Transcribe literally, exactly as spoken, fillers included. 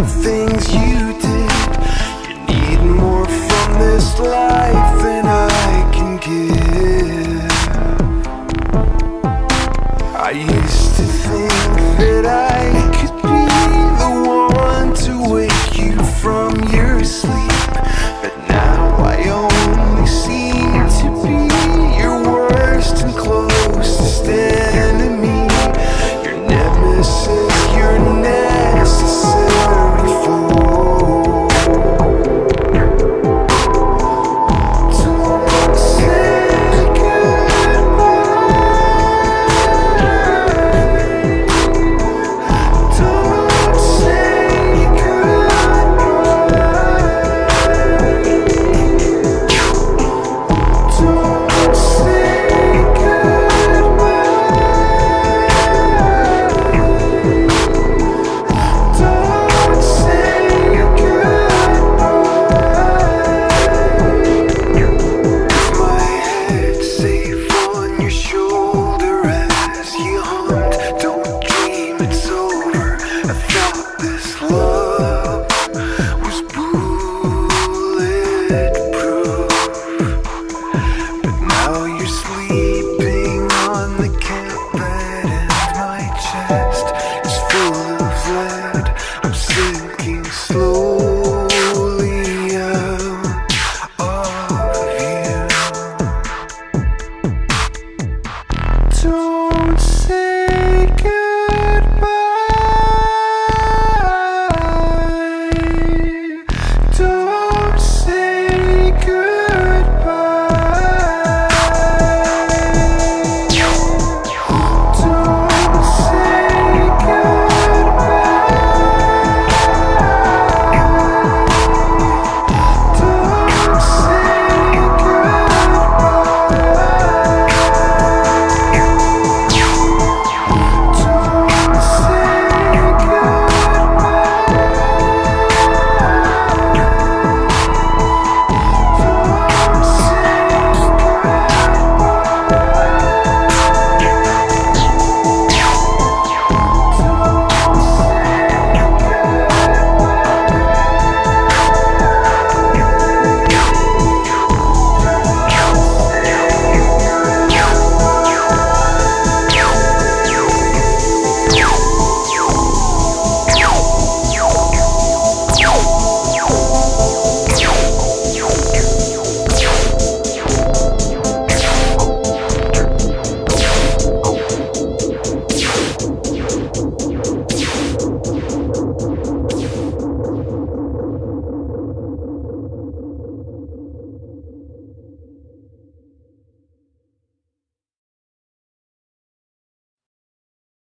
the things you did. You need more from this life than I can give. I used to think that I could be the one to wake you from your sleep, but now I only seem to be your worst and closest enemy. Your nemesis, your necessary foe. Don't say goodbye. Don't say goodbye. Don't say goodbye. Don't say goodbye. With my head safe on your shoulder as you hunt, don't dream it's over. I thought this love was bulletproof, but now you're sleeping on the camp bed and my chest is full of lead. I'm sinking slowly.